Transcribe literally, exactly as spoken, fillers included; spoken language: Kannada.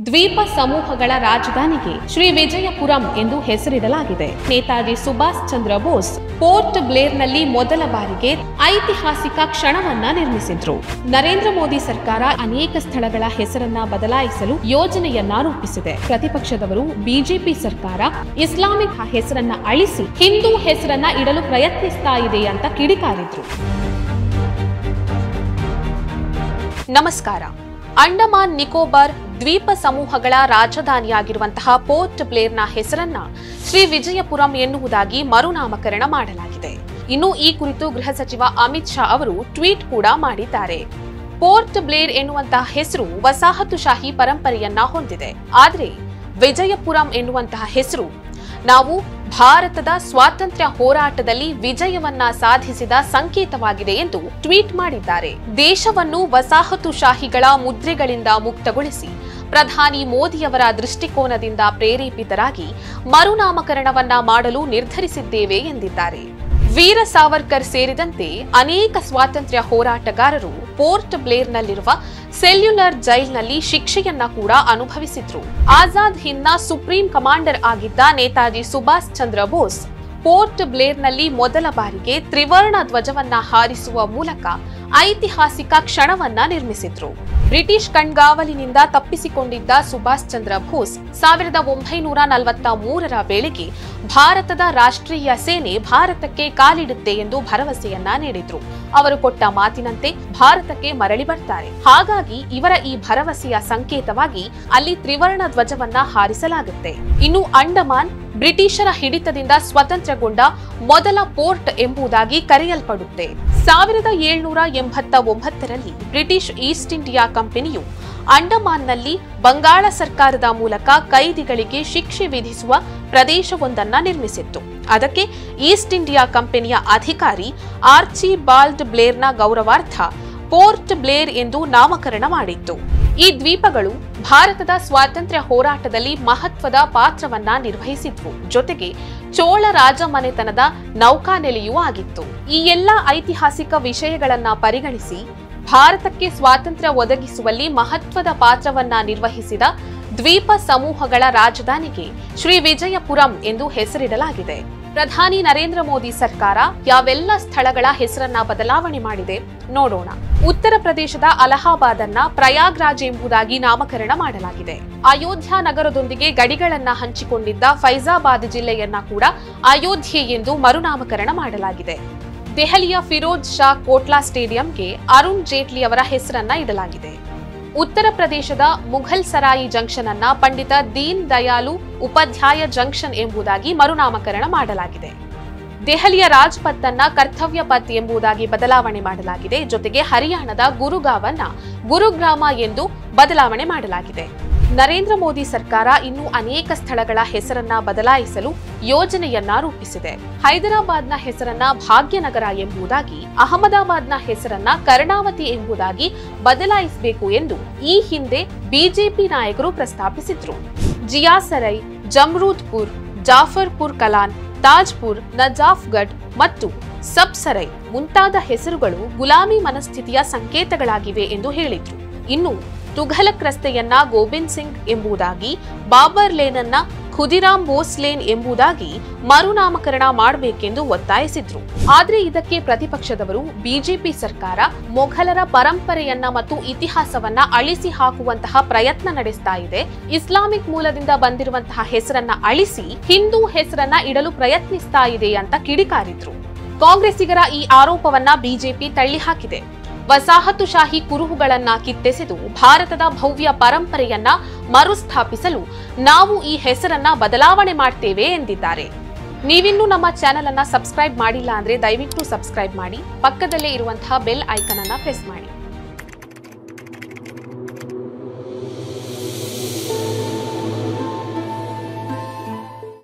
ದ್ವೀಪ ಸಮೂಹಗಳ ರಾಜಧಾನಿಗೆ ಶ್ರೀ ವಿಜಯಪುರಂ ಎಂದು ಹೆಸರಿಡಲಾಗಿದೆ. ನೇತಾಜಿ ಸುಭಾಷ್ ಚಂದ್ರ ಬೋಸ್ ಪೋರ್ಟ್ ಬ್ಲೇರ್ನಲ್ಲಿ ಮೊದಲ ಬಾರಿಗೆ ಐತಿಹಾಸಿಕ ಕ್ಷಣವನ್ನ ನಿರ್ಮಿಸಿದ್ರು. ನರೇಂದ್ರ ಮೋದಿ ಸರ್ಕಾರ ಅನೇಕ ಸ್ಥಳಗಳ ಹೆಸರನ್ನ ಬದಲಾಯಿಸಲು ಯೋಜನೆಯನ್ನ ರೂಪಿಸಿದೆ. ಪ್ರತಿಪಕ್ಷದವರು ಬಿಜೆಪಿ ಸರ್ಕಾರ ಇಸ್ಲಾಮಿಕ್ ಹೆಸರನ್ನ ಅಳಿಸಿ ಹಿಂದೂ ಹೆಸರನ್ನ ಇಡಲು ಪ್ರಯತ್ನಿಸ್ತಾ ಇದೆ ಅಂತ ಕಿಡಿಕಾರಿದ್ರು. ನಮಸ್ಕಾರ. ಅಂಡಮಾನ್ ನಿಕೋಬಾರ್ ದ್ವೀಪ ಸಮೂಹಗಳ ರಾಜಧಾನಿಯಾಗಿರುವಂತಹ ಪೋರ್ಟ್ ಬ್ಲೇರ್ನ ಹೆಸರನ್ನ ಶ್ರೀ ವಿಜಯಪುರಂ ಎನ್ನುವುದಾಗಿ ಮರುನಾಮಕರಣ ಮಾಡಲಾಗಿದೆ. ಇನ್ನು ಈ ಕುರಿತು ಗೃಹ ಸಚಿವ ಅಮಿತ್ ಶಾ ಅವರು ಟ್ವೀಟ್ ಕೂಡ ಮಾಡಿದ್ದಾರೆ. ಪೋರ್ಟ್ ಬ್ಲೇರ್ ಎನ್ನುವಂತಹ ಹೆಸರು ವಸಾಹತುಶಾಹಿ ಪರಂಪರೆಯನ್ನ ಹೊಂದಿದೆ. ಆದರೆ ವಿಜಯಪುರಂ ಎನ್ನುವಂತಹ ಹೆಸರು ನಾವು ಭಾರತದ ಸ್ವಾತಂತ್ರ್ಯ ಹೋರಾಟದಲ್ಲಿ ವಿಜಯವನ್ನ ಸಾಧಿಸಿದ ಸಂಕೇತವಾಗಿದೆ ಎಂದು ಟ್ವೀಟ್ ಮಾಡಿದ್ದಾರೆ. ದೇಶವನ್ನು ವಸಾಹತುಶಾಹಿಗಳ ಮುದ್ರೆಗಳಿಂದ ಮುಕ್ತಗೊಳಿಸಿ ಪ್ರಧಾನಿ ಮೋದಿಯವರ ದೃಷ್ಟಿಕೋನದಿಂದ ಪ್ರೇರೇಪಿತರಾಗಿ ಮರುನಾಮಕರಣವನ್ನ ಮಾಡಲು ನಿರ್ಧರಿಸಿದ್ದೇವೆ ಎಂದಿದ್ದಾರೆ. ವೀರ ಸಾವರ್ಕರ್ ಸೇರಿದಂತೆ ಅನೇಕ ಸ್ವಾತಂತ್ರ್ಯ ಹೋರಾಟಗಾರರು ಪೋರ್ಟ್ ಬ್ಲೇರ್ನಲ್ಲಿರುವ ಸೆಲ್ಯುಲರ್ ಜೈಲ್ನಲ್ಲಿ ಶಿಕ್ಷೆಯನ್ನ ಕೂಡ ಅನುಭವಿಸಿದ್ರು. ಆಜಾದ್ ಹಿಂದ್ನ ಸುಪ್ರೀಂ ಕಮಾಂಡರ್ ಆಗಿದ್ದ ನೇತಾಜಿ ಸುಭಾಷ್ ಚಂದ್ರ ಬೋಸ್ ಪೋರ್ಟ್ ಬ್ಲೇರ್ನಲ್ಲಿ ಮೊದಲ ಬಾರಿಗೆ ತ್ರಿವರ್ಣ ಧ್ವಜವನ್ನ ಹಾರಿಸುವ ಮೂಲಕ ಐತಿಹಾಸಿಕ ಕ್ಷಣವನ್ನ ನಿರ್ಮಿಸಿದ್ರು. ಬ್ರಿಟಿಷ್ ಕಣ್ಗಾವಲಿನಿಂದ ತಪ್ಪಿಸಿಕೊಂಡಿದ್ದ ಸುಭಾಷ್ ಚಂದ್ರ ಬೋಸ್ ಸಾವಿರದ ಒಂಬೈನೂರ ನಲವತ್ತ ಮೂರರ ವೇಳೆಗೆ ಭಾರತದ ರಾಷ್ಟ್ರೀಯ ಸೇನೆ ಭಾರತಕ್ಕೆ ಕಾಲಿಡುತ್ತೆ ಎಂದು ಭರವಸೆಯನ್ನ ನೀಡಿದ್ರು. ಅವರು ಕೊಟ್ಟ ಮಾತಿನಂತೆ ಭಾರತಕ್ಕೆ ಮರಳಿ ಬರ್ತಾರೆ. ಹಾಗಾಗಿ ಇವರ ಈ ಭರವಸೆಯ ಸಂಕೇತವಾಗಿ ಅಲ್ಲಿ ತ್ರಿವರ್ಣ ಧ್ವಜವನ್ನ ಹಾರಿಸಲಾಗುತ್ತೆ. ಇನ್ನು ಅಂಡಮಾನ್ ಬ್ರಿಟಿಷರ ಹಿಡಿತದಿಂದ ಸ್ವತಂತ್ರಗೊಂಡ ಮೊದಲ ಪೋರ್ಟ್ ಎಂಬುದಾಗಿ ಕರೆಯಲ್ಪಡುತ್ತೆ. ಸಾವಿರದ ಏಳ್ನೂರ ಎಂಬತ್ತ ಒಂಬತ್ತರಲ್ಲಿ ಬ್ರಿಟಿಷ್ ಈಸ್ಟ್ ಇಂಡಿಯಾ ಕಂಪನಿಯು ಅಂಡಮಾನ್ನಲ್ಲಿ ಬಂಗಾಳ ಸರ್ಕಾರದ ಮೂಲಕ ಕೈದಿಗಳಿಗೆ ಶಿಕ್ಷೆ ವಿಧಿಸುವ ಪ್ರದೇಶವೊಂದನ್ನ ನಿರ್ಮಿಸಿತ್ತು. ಅದಕ್ಕೆ ಈಸ್ಟ್ ಇಂಡಿಯಾ ಕಂಪನಿಯ ಅಧಿಕಾರಿ ಆರ್ಚಿ ಬಾಲ್ಡ್ ಬ್ಲೇರ್ನ ಗೌರವಾರ್ಥ ಪೋರ್ಟ್ ಬ್ಲೇರ್ ಎಂದು ನಾಮಕರಣ ಮಾಡಿತ್ತು. ಈ ದ್ವೀಪಗಳು ಭಾರತದ ಸ್ವಾತಂತ್ರ್ಯ ಹೋರಾಟದಲ್ಲಿ ಮಹತ್ವದ ಪಾತ್ರವನ್ನ ನಿರ್ವಹಿಸಿದ್ವು. ಜೊತೆಗೆ ಚೋಳ ರಾಜಮನೆತನದ ನೌಕಾನೆಲೆಯೂ ಆಗಿತ್ತು. ಈ ಎಲ್ಲ ಐತಿಹಾಸಿಕ ವಿಷಯಗಳನ್ನ ಪರಿಗಣಿಸಿ ಭಾರತಕ್ಕೆ ಸ್ವಾತಂತ್ರ್ಯ ಒದಗಿಸುವಲ್ಲಿ ಮಹತ್ವದ ಪಾತ್ರವನ್ನ ನಿರ್ವಹಿಸಿದ ದ್ವೀಪ ಸಮೂಹಗಳ ರಾಜಧಾನಿಗೆ ಶ್ರೀ ವಿಜಯಪುರಂ ಎಂದು ಹೆಸರಿಡಲಾಗಿದೆ. ಪ್ರಧಾನಿ ನರೇಂದ್ರ ಮೋದಿ ಸರ್ಕಾರ ಯಾವೆಲ್ಲ ಸ್ಥಳಗಳ ಹೆಸರನ್ನ ಬದಲಾವಣೆ ಮಾಡಿದೆ ನೋಡೋಣ. ಉತ್ತರ ಪ್ರದೇಶದ ಅಲಹಾಬಾದ್ ಅನ್ನ ಪ್ರಯಾಗ್ರಾಜ್ ಎಂಬುದಾಗಿ ನಾಮಕರಣ ಮಾಡಲಾಗಿದೆ. ಅಯೋಧ್ಯ ನಗರದೊಂದಿಗೆ ಗಡಿಗಳನ್ನ ಹಂಚಿಕೊಂಡಿದ್ದ ಫೈಜಾಬಾದ್ ಜಿಲ್ಲೆಯನ್ನ ಕೂಡ ಅಯೋಧ್ಯೆ ಎಂದು ಮರುನಾಮಕರಣ ಮಾಡಲಾಗಿದೆ. ದೆಹಲಿಯ ಫಿರೋಜ್ ಶಾ ಕೋಟ್ಲಾ ಸ್ಟೇಡಿಯಂಗೆ ಅರುಣ್ ಜೇಟ್ಲಿ ಅವರ ಹೆಸರನ್ನ ಇಡಲಾಗಿದೆ. ಉತ್ತರ ಪ್ರದೇಶದ ಮುಘಲ್ ಸರಾಯಿ ಜಂಕ್ಷನ್ ಅನ್ನ ಪಂಡಿತ ದೀನ್ ದಯಾಳು ಉಪಾಧ್ಯಾಯ ಜಂಕ್ಷನ್ ಎಂಬುದಾಗಿ ಮರುನಾಮಕರಣ ಮಾಡಲಾಗಿದೆ. ದೆಹಲಿಯ ರಾಜ್ಪಥ್ ಅನ್ನ ಕರ್ತವ್ಯ ಪಥ್ ಎಂಬುದಾಗಿ ಬದಲಾವಣೆ ಮಾಡಲಾಗಿದೆ. ಜೊತೆಗೆ ಹರಿಯಾಣದ ಗುರುಗಾಂವನ್ನ ಗುರುಗ್ರಾಮ ಎಂದು ಬದಲಾವಣೆ ಮಾಡಲಾಗಿದೆ. ನರೇಂದ್ರ ಮೋದಿ ಸರ್ಕಾರ ಇನ್ನೂ ಅನೇಕ ಸ್ಥಳಗಳ ಹೆಸರನ್ನ ಬದಲಾಯಿಸಲು ಯೋಜನೆಯನ್ನ ರೂಪಿಸಿದೆ. ಹೈದರಾಬಾದ್ನ ಹೆಸರನ್ನ ಭಾಗ್ಯನಗರ ಎಂಬುದಾಗಿ, ಅಹಮದಾಬಾದ್ನ ಹೆಸರನ್ನ ಕರ್ಣಾವತಿ ಎಂಬುದಾಗಿ ಬದಲಾಯಿಸಬೇಕು ಎಂದು ಈ ಹಿಂದೆ ಬಿಜೆಪಿ ನಾಯಕರು ಪ್ರಸ್ತಾಪಿಸಿದ್ರು. ಜಿಯಾಸರೈ, ಜಮ್ರೂದ್ಪುರ್, ಜಾಫರ್ಪುರ್ ಕಲಾನ್, ತಾಜ್ಪುರ್, ನಜಾಫ್ಗಢ್ ಮತ್ತು ಸಬ್ಸರೈ ಮುಂತಾದ ಹೆಸರುಗಳು ಗುಲಾಮಿ ಮನಸ್ಥಿತಿಯ ಸಂಕೇತಗಳಾಗಿವೆ ಎಂದು ಹೇಳಿದ್ರು. ಇನ್ನು ತುಘಲಕ್ ರಸ್ತೆಯನ್ನ ಗೋಬಿಂದ್ ಸಿಂಗ್ ಎಂಬುದಾಗಿ, ಬಾಬರ್ ಲೇನ್ ಅನ್ನ ಖುದಿರಾಮ್ ಬೋಸ್ ಲೇನ್ ಎಂಬುದಾಗಿ ಮರುನಾಮಕರಣ ಮಾಡಬೇಕೆಂದು ಒತ್ತಾಯಿಸಿದ್ರು. ಆದ್ರೆ ಇದಕ್ಕೆ ಪ್ರತಿಪಕ್ಷದವರು ಬಿಜೆಪಿ ಸರ್ಕಾರ ಮೊಘಲರ ಪರಂಪರೆಯನ್ನ ಮತ್ತು ಇತಿಹಾಸವನ್ನ ಅಳಿಸಿ ಹಾಕುವಂತಹ ಪ್ರಯತ್ನ ನಡೆಸ್ತಾ ಇದೆ, ಇಸ್ಲಾಮಿಕ್ ಮೂಲದಿಂದ ಬಂದಿರುವಂತಹ ಹೆಸರನ್ನ ಅಳಿಸಿ ಹಿಂದೂ ಹೆಸರನ್ನ ಇಡಲು ಪ್ರಯತ್ನಿಸ್ತಾ ಇದೆ ಅಂತ ಕಿಡಿಕಾರಿದ್ರು. ಕಾಂಗ್ರೆಸ್ಸಿಗರ ಈ ಆರೋಪವನ್ನ ಬಿಜೆಪಿ ತಳ್ಳಿ ಹಾಕಿದೆ. ವಸಾಹತುಶಾಹಿ ಕುರುಹುಗಳನ್ನ ಕಿತ್ತೆಸೆದು ಭಾರತದ ಭವ್ಯ ಪರಂಪರೆಯನ್ನ ಮರುಸ್ಥಾಪಿಸಲು ನಾವು ಈ ಹೆಸರನ್ನ ಬದಲಾವಣೆ ಮಾಡ್ತೇವೆ ಎಂದಿದ್ದಾರೆ. ನೀವಿನ್ನೂ ನಮ್ಮ ಚಾನೆಲ್ ಅನ್ನ ಸಬ್ಸ್ಕ್ರೈಬ್ ಮಾಡಿಲ್ಲ ಅಂದ್ರೆ ದಯವಿಟ್ಟು ಸಬ್ಸ್ಕ್ರೈಬ್ ಮಾಡಿ, ಪಕ್ಕದಲ್ಲೇ ಇರುವಂತಹ ಬೆಲ್ ಐಕಾನ್ ಅನ್ನ ಪ್ರೆಸ್ ಮಾಡಿ.